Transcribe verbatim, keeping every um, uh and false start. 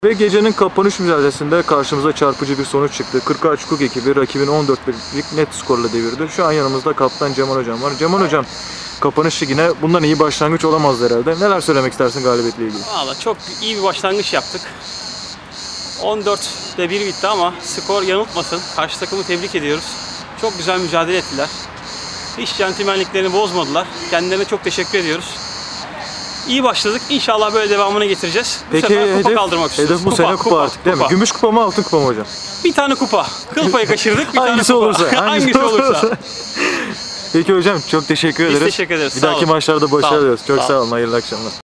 Ve gecenin kapanış mücadelesinde karşımıza çarpıcı bir sonuç çıktı. Kırkağaç Hukuk ekibi rakibini on dört birlik net skorla devirdi. Şu an yanımızda kaptan Cemal Hocam var. Cemal Hocam, kapanış ligine bundan iyi başlangıç olamazdı herhalde. Neler söylemek istersin galibiyetle ilgili? Valla çok iyi bir başlangıç yaptık. on dörtte bir bitti ama skor yanıltmasın. Karşı takımı tebrik ediyoruz. Çok güzel mücadele ettiler. Hiç centilmenliklerini bozmadılar. Kendilerine çok teşekkür ediyoruz. İyi başladık. İnşallah böyle devamını getireceğiz. Bu Peki sefer kupa hedef, kaldırmak istiyoruz. hedef bu kupa, sene kupa, kupa artık değil kupa. mi? Gümüş kupa mı, altın kupa mı hocam? Bir tane kupa. Kıl payı kaçırdık. Bir Hangisi tane kupa. olursa. Hangisi olursa. Peki hocam, çok teşekkür Biz ederiz. teşekkür ederiz. Bir Sağ dahaki olun. maçlarda Sağ olun. başarı diliyoruz. Çok Sağ sağ olun. olun. Hayırlı akşamlar.